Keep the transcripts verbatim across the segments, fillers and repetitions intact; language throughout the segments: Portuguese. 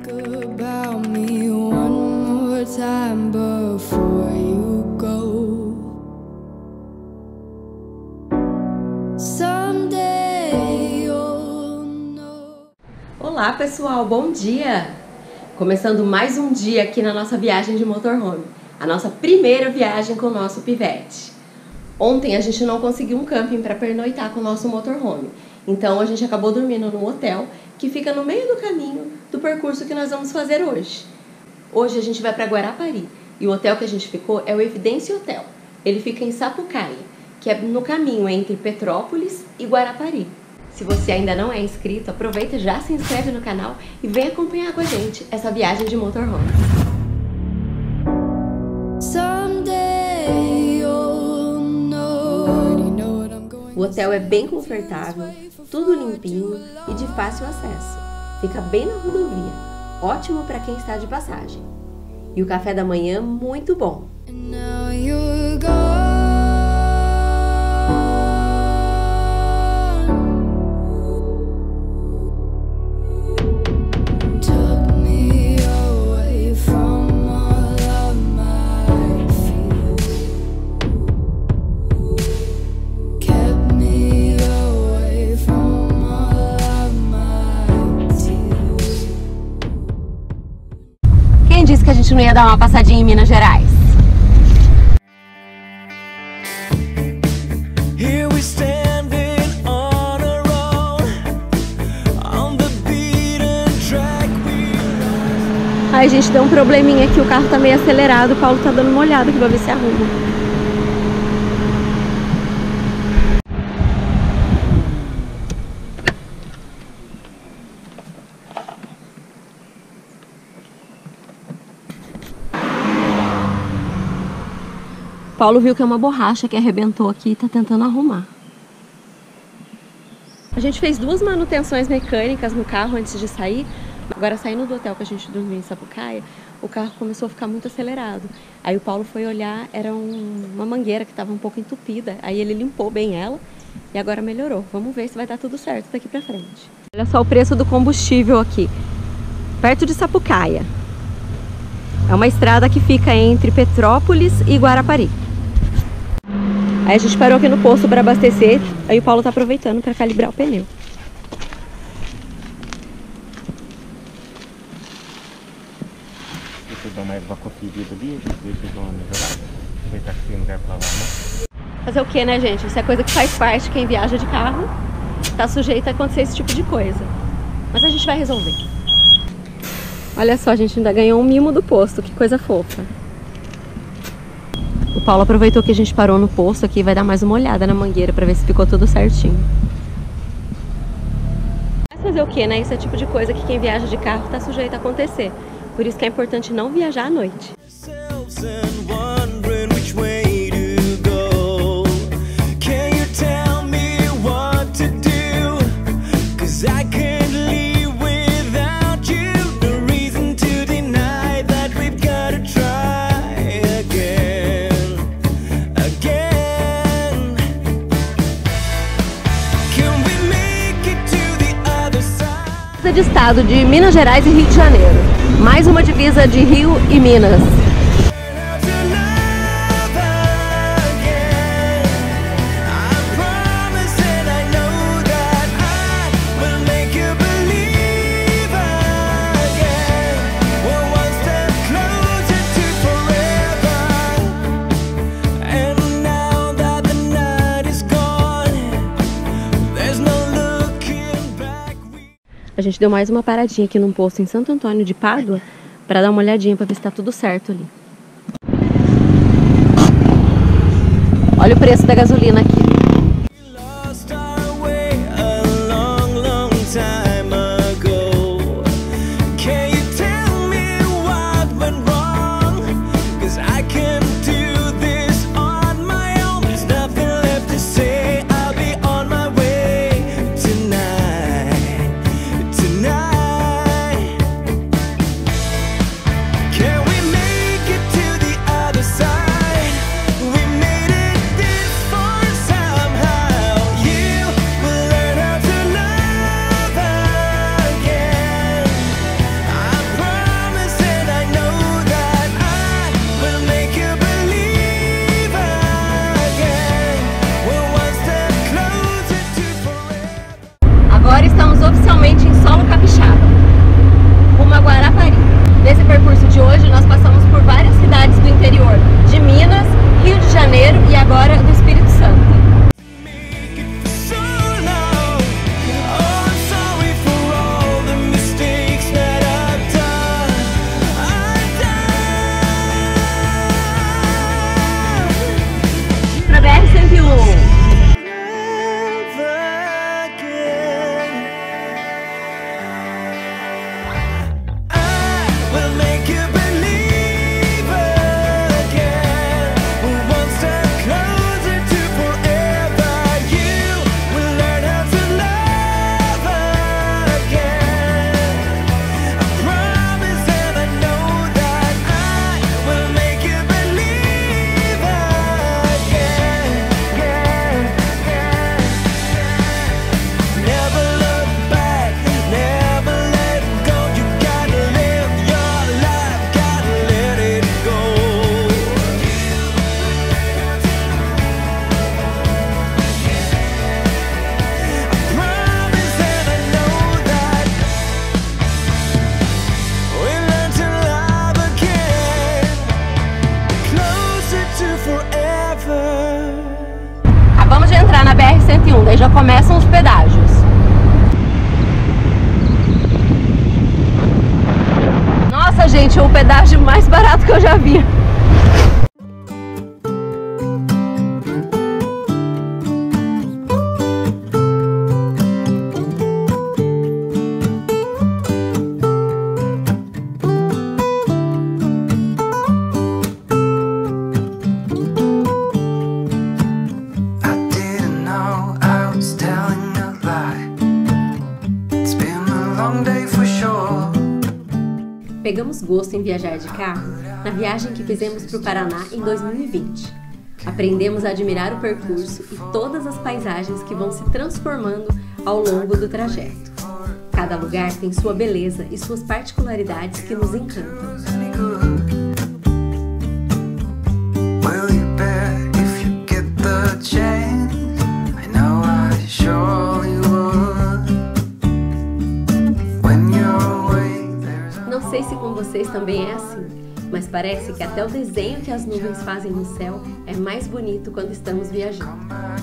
Think about me one more time before you go. Someday you'll know. Olá pessoal, bom dia! Começando mais um dia aqui na nossa viagem de motorhome, a nossa primeira viagem com o nosso pivete. Ontem a gente não conseguiu um camping para pernoitar com o nosso motorhome, então a gente acabou dormindo num hotel que fica no meio do caminho do percurso que nós vamos fazer hoje. Hoje a gente vai para Guarapari e o hotel que a gente ficou é o Evidência Hotel. Ele fica em Sapucaia, que é no caminho entre Petrópolis e Guarapari. Se você ainda não é inscrito, aproveita, já se inscreve no canal e vem acompanhar com a gente essa viagem de motorhome. O hotel é bem confortável, tudo limpinho e de fácil acesso. Fica bem na rodovia, ótimo para quem está de passagem. E o café da manhã muito bom. Quem disse que a gente não ia dar uma passadinha em Minas Gerais? Ai, gente, deu um probleminha aqui, o carro tá meio acelerado, o Paulo tá dando uma olhada aqui pra ver se arruma. Paulo viu que é uma borracha que arrebentou aqui e tá tentando arrumar. A gente fez duas manutenções mecânicas no carro antes de sair. Agora, saindo do hotel que a gente dormiu em Sapucaia, o carro começou a ficar muito acelerado. Aí o Paulo foi olhar, era um, uma mangueira que estava um pouco entupida. Aí ele limpou bem ela e agora melhorou. Vamos ver se vai dar tudo certo daqui pra frente. Olha só o preço do combustível aqui, perto de Sapucaia. É uma estrada que fica entre Petrópolis e Guarapari. Aí a gente parou aqui no posto para abastecer, aí o Paulo tá aproveitando para calibrar o pneu. Deixa eu dar mais uma conferida ali, ver se eu dou uma melhorada. Aproveitar que tem lugar para lavar, né? Fazer o que, né, gente? Isso é coisa que faz parte, quem viaja de carro tá sujeito a acontecer esse tipo de coisa. Mas a gente vai resolver. Olha só, a gente ainda ganhou um mimo do posto, que coisa fofa. O Paulo aproveitou que a gente parou no posto aqui e vai dar mais uma olhada na mangueira para ver se ficou tudo certinho. Mas fazer o que, né? Isso é o tipo de coisa que quem viaja de carro tá sujeito a acontecer. Por isso que é importante não viajar à noite. De estado de Minas Gerais e Rio de Janeiro. Mais uma divisa de Rio e Minas. A gente deu mais uma paradinha aqui num posto em Santo Antônio de Pádua para dar uma olhadinha para ver se tá tudo certo ali. Olha o preço da gasolina aqui. Can we make it this far south? Aí já começam os pedágios. Nossa, gente, é o pedágio mais barato que eu já vi. Pegamos gosto em viajar de carro na viagem que fizemos para o Paraná em dois mil e vinte. Aprendemos a admirar o percurso e todas as paisagens que vão se transformando ao longo do trajeto. Cada lugar tem sua beleza e suas particularidades que nos encantam. Não sei se com vocês também é assim, mas parece que até o desenho que as nuvens fazem no céu é mais bonito quando estamos viajando.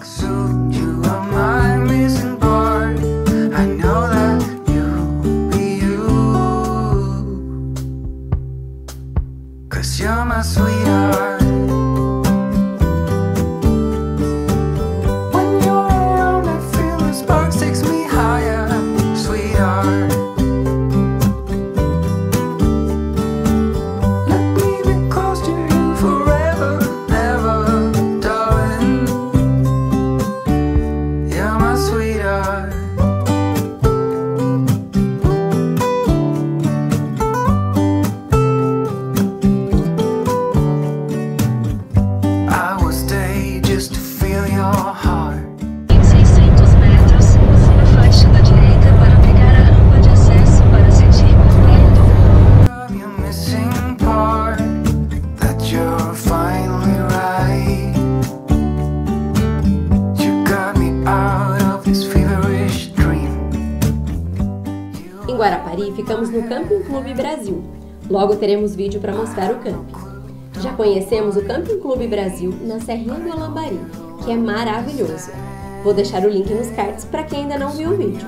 Em Guarapari, ficamos no Camping Clube Brasil. Logo teremos vídeo para mostrar o camping. Já conhecemos o Camping Clube Brasil na Serrinha do Alambari, que é maravilhoso. Vou deixar o link nos cards para quem ainda não viu o vídeo.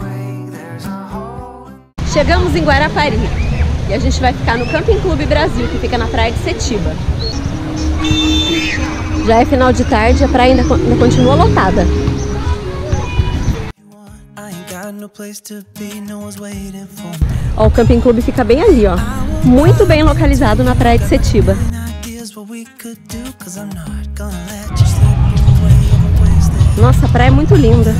Chegamos em Guarapari e a gente vai ficar no Camping Clube Brasil, que fica na praia de Setiba. Já é final de tarde, a praia ainda, ainda continua lotada. Ó, o Camping Clube fica bem ali, ó. Muito bem localizado na praia de Setiba. Nossa, a praia é muito linda.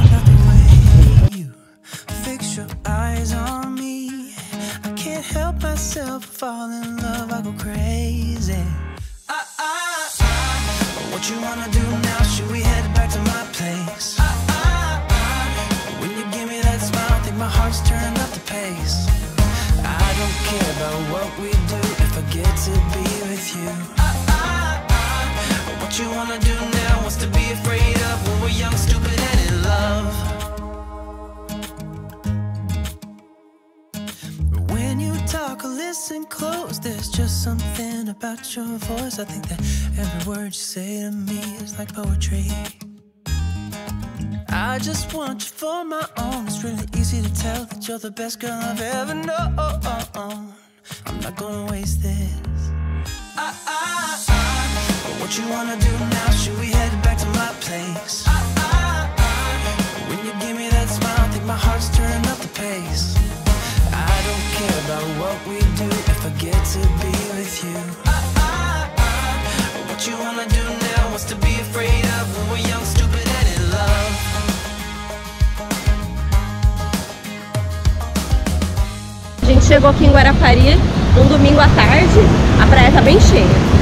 Listen close, there's just something about your voice. I think that every word you say to me is like poetry. I just want you for my own. It's really easy to tell that you're the best girl I've ever known. I'm not gonna waste this. I, I, I, but what you wanna do now? Should we head back to my place? I, I, I, when you give me that smile, I think my heart's turning up the pace. I don't care about what we do if I get to be with you. I, I, I, what you wanna do now? What's to be afraid of when we're young, stupid, and in love? A gente chegou aqui em Guarapari um domingo à tarde, a praia tá bem cheia.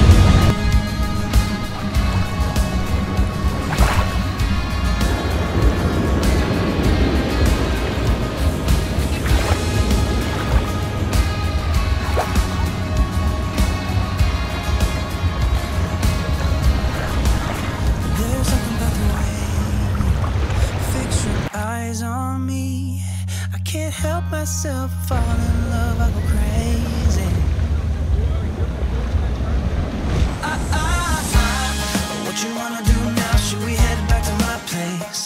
Can't help myself, fall in love, I go crazy. I, I, I, what you wanna do now? Should we head back to my place?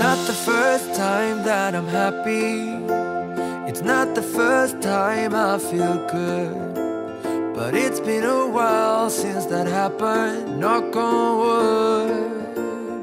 not the first time that I'm happy. It's not the first time I feel good. But it's been a while since that happened, knock on wood.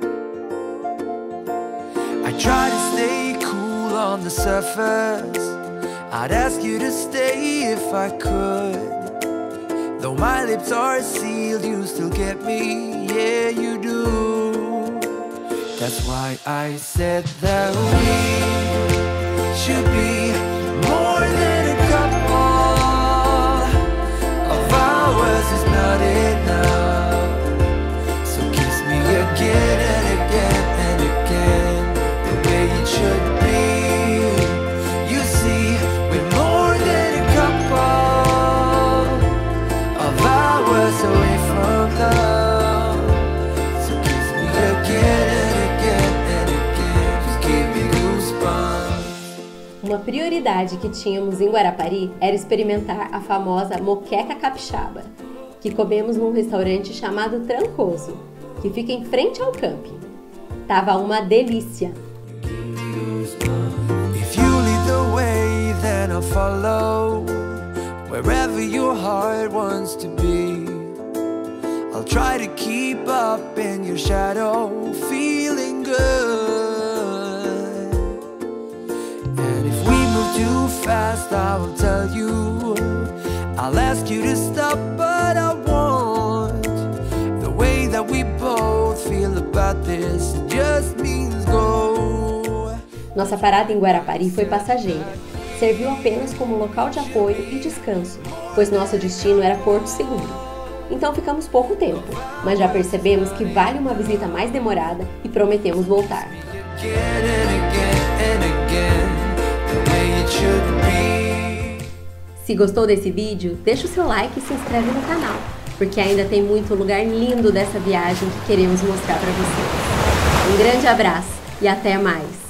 I try to stay cool on the surface. I'd ask you to stay if I could. Though my lips are sealed, you still get me, yeah you do. That's why I said that we should be more than a couple. Of hours is not enough. So kiss me again and again and again, the way it should be. You see, we're more than a couple of hours away from love. So kiss me again and again and again, just give me goosebumps. Uma prioridade que tínhamos em Guarapari era experimentar a famosa moqueca capixaba, que comemos num restaurante chamado Trancoso, que fica em frente ao camping. Tava uma delícia! If you lead the way, then I'll follow. Wherever your heart wants to be, I'll try to keep up in your shadow, feeling good. And if we move too fast, I will tell you. I'll ask you to stop, but I want the way that we both feel about this just means go. Nossa parada em Guarapari foi passageira. Serviu apenas como local de apoio e descanso, pois nosso destino era Porto Seguro. Então ficamos pouco tempo, mas já percebemos que vale uma visita mais demorada e prometemos voltar. Se gostou desse vídeo, deixa o seu like e se inscreve no canal, porque ainda tem muito lugar lindo dessa viagem que queremos mostrar para vocês. Um grande abraço e até mais!